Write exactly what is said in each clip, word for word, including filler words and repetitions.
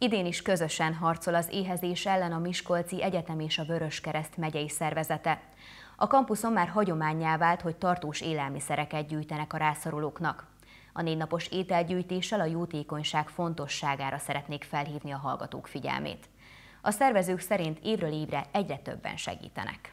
Idén is közösen harcol az éhezés ellen a Miskolci Egyetem és a Vöröskereszt megyei szervezete. A kampuszon már hagyománnyá vált, hogy tartós élelmiszereket gyűjtenek a rászorulóknak. A négy napos ételgyűjtéssel a jótékonyság fontosságára szeretnék felhívni a hallgatók figyelmét. A szervezők szerint évről évre egyre többen segítenek.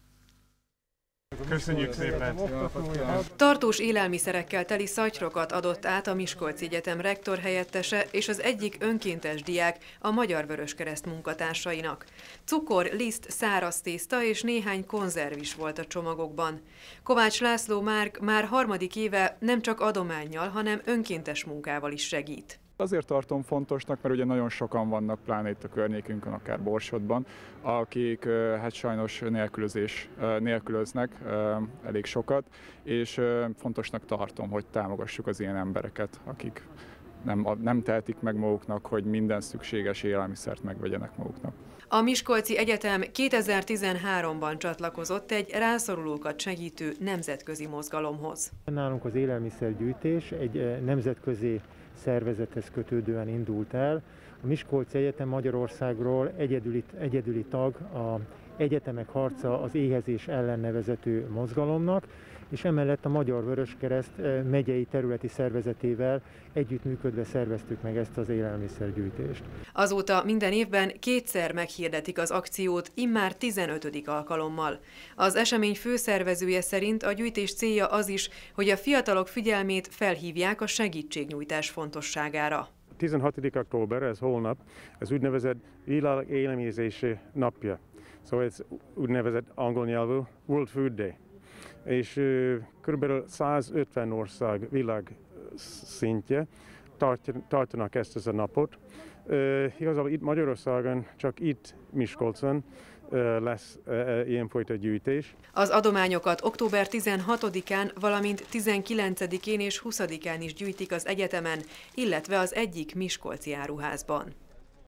Köszönjük szépen! Tartós élelmiszerekkel teli szatyrokat adott át a Miskolci Egyetem rektor helyettese és az egyik önkéntes diák a Magyar Vöröskereszt munkatársainak. Cukor, liszt, száraz tészta és néhány konzerv is volt a csomagokban. Kovács László Márk már harmadik éve nem csak adománnyal, hanem önkéntes munkával is segít. Azért tartom fontosnak, mert ugye nagyon sokan vannak, pláne itt a környékünkön, akár Borsodban, akik hát sajnos nélkülözés, nélkülöznek elég sokat, és fontosnak tartom, hogy támogassuk az ilyen embereket, akik nem, nem tehetik meg maguknak, hogy minden szükséges élelmiszert megvegyenek maguknak. A Miskolci Egyetem kétezer-tizenháromban csatlakozott egy rászorulókat segítő nemzetközi mozgalomhoz. Nálunk az élelmiszergyűjtés egy nemzetközi szervezethez kötődően indult el. A Miskolci Egyetem Magyarországról egyedüli, egyedüli tag az Egyetemek Harca az éhezés ellen nevezetű mozgalomnak, és emellett a Magyar Vöröskereszt megyei területi szervezetével együttműködve szerveztük meg ezt az élelmiszergyűjtést. Azóta minden évben kétszer meghirdetik az akciót, immár tizenötödik alkalommal. Az esemény főszervezője szerint a gyűjtés célja az is, hogy a fiatalok figyelmét felhívják a segítségnyújtás fontosságára. tizenhatodik október, ez holnap, ez úgynevezett világ élelmezési napja. Szóval ez úgynevezett angol nyelvű World Food Day. És uh, kb. százötven ország világ szintje tartanak ezt az a napot. Uh, igazából itt Magyarországon, csak itt Miskolcon uh, lesz uh, ilyenfajta gyűjtés. Az adományokat október tizenhatodikán, valamint tizenkilencedikén és huszadikán is gyűjtik az egyetemen, illetve az egyik miskolci áruházban.